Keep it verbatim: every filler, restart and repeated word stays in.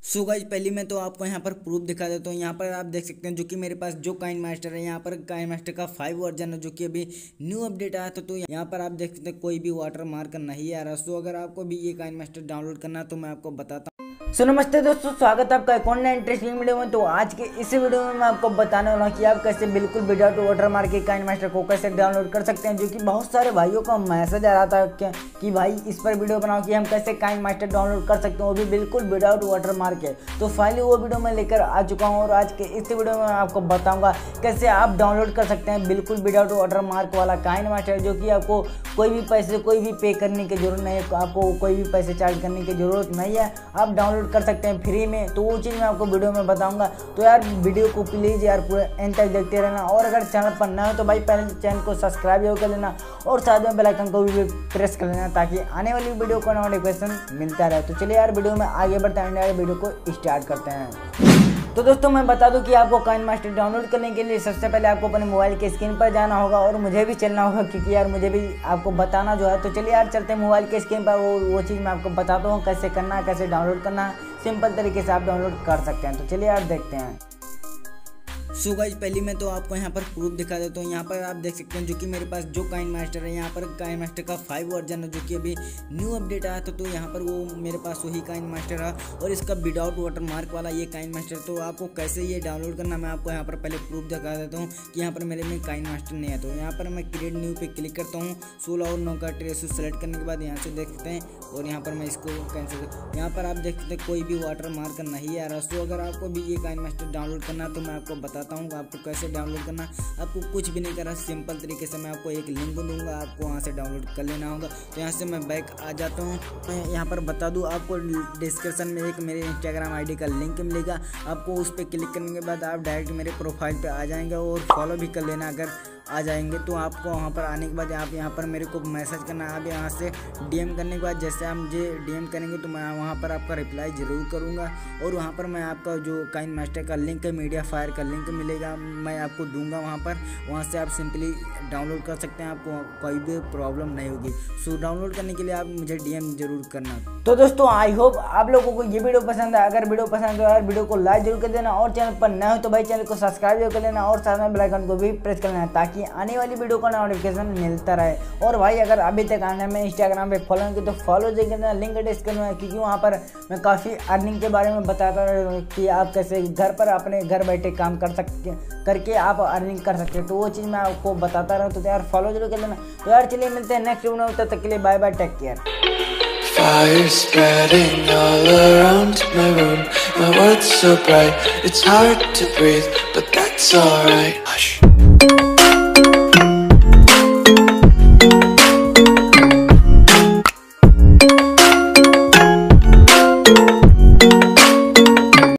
So guys पहले मैं तो आपको यहाँ पर प्रूफ दिखा देता हूँ। यहाँ पर आप देख सकते हैं जो कि मेरे पास जो काइन मास्टर है, यहाँ पर काइन मास्टर का फाइव वर्जन है जो कि अभी न्यू अपडेट आया था। तो यहाँ पर आप देख सकते हैं कोई भी वाटर मार्क नहीं आ रहा। सो अगर आपको भी ये काइन मास्टर डाउनलोड करना है तो मैं आपको बताता हूँ। सो नमस्ते दोस्तों, स्वागत है आपका एक और नया इंटरेस्टिंग वीडियो में। तो आज के इस वीडियो में मैं आपको बताने वाला हूँ कि आप कैसे बिल्कुल विदाउट वाटर मार्क के काइन मास्टर को कैसे डाउनलोड कर सकते हैं। जो कि बहुत सारे भाइयों का मैसेज आ रहा था कि, कि भाई इस पर वीडियो बनाओ कि हम कैसे काइन मास्टर डाउनलोड कर सकते हैं, वो भी बिल्कुल विदाउट वाटर मार्क है। तो फाइनली वो वीडियो मैं लेकर आ चुका हूँ और आज के इस वीडियो में मैं आपको बताऊँगा कैसे आप डाउनलोड कर सकते हैं बिल्कुल विदाउट वाटर मार्क वाला काइन मास्टर, जो कि आपको कोई भी पैसे कोई भी पे करने की जरूरत नहीं है, आपको कोई भी पैसे चार्ज करने की जरूरत नहीं है, आप डाउनलोड कर सकते हैं फ्री में। तो वो चीज़ मैं आपको वीडियो में बताऊंगा। तो यार वीडियो को प्लीज़ यार पूरे एंड तक देखते रहना, और अगर चैनल पर नया हो तो भाई पहले चैनल को सब्सक्राइब जरूर कर लेना और साथ में बेल आइकन को भी प्रेस कर लेना ताकि आने वाली वीडियो को नोटिफिकेशन मिलता रहे। तो चलिए यार वीडियो में आगे बढ़ते हैं, यार वीडियो को स्टार्ट करते हैं। तो दोस्तों मैं बता दूं कि आपको काइन मास्टर डाउनलोड करने के लिए सबसे पहले आपको अपने मोबाइल के स्क्रीन पर जाना होगा और मुझे भी चलना होगा, क्योंकि यार मुझे भी आपको बताना जो है। तो चलिए यार चलते हैं मोबाइल के स्क्रीन पर, वो वो चीज़ मैं आपको बताता हूँ कैसे करना है, कैसे डाउनलोड करना है। सिंपल तरीके से आप डाउनलोड कर सकते हैं। तो चलिए यार देखते हैं। सो गाइस पहले मैं तो आपको यहाँ पर प्रूफ दिखा देता हूँ। यहाँ पर आप देख सकते हैं जो कि मेरे पास जो काइन मास्टर है, यहाँ पर काइन मास्टर का फाइव वर्जन है जो कि अभी न्यू अपडेट आया था। तो यहाँ पर वो मेरे पास वही काइन मास्टर है और इसका विदाउट वाटर मार्क वाला ये काइन मास्टर। तो आपको कैसे ये डाउनलोड करना मैं आपको यहाँ पर पहले प्रूफ दिखा देता हूँ कि यहाँ पर मेरे में काइन मास्टर नहीं है। तो यहाँ पर मैं क्रिएट न्यू पे क्लिक करता हूँ। सोलह और नौ का ट्रेस सेलेक्ट करने के बाद यहाँ से देख सकते हैं और यहाँ पर मैं इसको कैंसिल, यहाँ पर आप देख सकते हैं कोई भी वाटर मार्क नहीं आ रहा। सो अगर आपको भी ये काइन मास्टर डाउनलोड करना है तो मैं आपको बताता हूँ आपको कैसे डाउनलोड करना। आपको कुछ भी नहीं करना, सिंपल तरीके से मैं आपको एक लिंक दूंगा, आपको वहाँ से डाउनलोड कर लेना होगा। तो यहाँ से मैं बैक आ जाता हूँ। मैं यहाँ पर बता दूँ आपको डिस्क्रिप्शन में एक मेरे इंस्टाग्राम आईडी का लिंक मिलेगा। आपको उस पर क्लिक करने के बाद आप डायरेक्ट मेरे प्रोफाइल पे आ जाएंगे और फॉलो भी कर लेना अगर आ जाएंगे। तो आपको वहाँ पर आने के बाद आप यहाँ पर मेरे को मैसेज करना है। आप यहाँ से डीएम करने के बाद जैसे आप मुझे डीएम करेंगे तो मैं वहाँ पर आपका रिप्लाई ज़रूर करूँगा और वहाँ पर मैं आपका जो काइन मास्टर का लिंक है, मीडिया फायर का लिंक मिलेगा, मैं आपको दूंगा वहाँ पर। वहाँ से आप सिंपली डाउनलोड कर सकते हैं, आपको कोई भी प्रॉब्लम नहीं होगी। सो डाउनलोड करने के लिए आप मुझे डीएम जरूर करना। तो दोस्तों आई होप आप लोगों को ये वीडियो पसंद है। अगर वीडियो पसंद है तो यार वीडियो को लाइक जरूर कर देना और चैनल पर नया हो तो भाई चैनल को सब्सक्राइब जरूर कर लेना और साथ में बेल आइकन को भी प्रेस कर लेना ताकि आने वाली वीडियो का नोटिफिकेशन मिलता रहे। और भाई अगर अभी तक आने में इंस्टाग्राम पे फॉलो नहीं तो फॉलो जरूर करना, लिंक डिस्क्रिप्शन में, क्योंकि वहाँ पर मैं काफ़ी अर्निंग के बारे में बताता हूँ कि आप कैसे घर पर अपने घर बैठे काम कर सकते करके आप अर्निंग कर सकते हैं। तो वो चीज़ मैं आपको बताता रहूँ, तो यार फॉलो जरूर कर लेना। तो यार चलिए मिलते हैं नेक्स्ट वीडियो में, तब तक के लिए bye bye, take care. Fire spreading all around my room. My world's so bright, it's hard to breathe, but that's alright. Hush.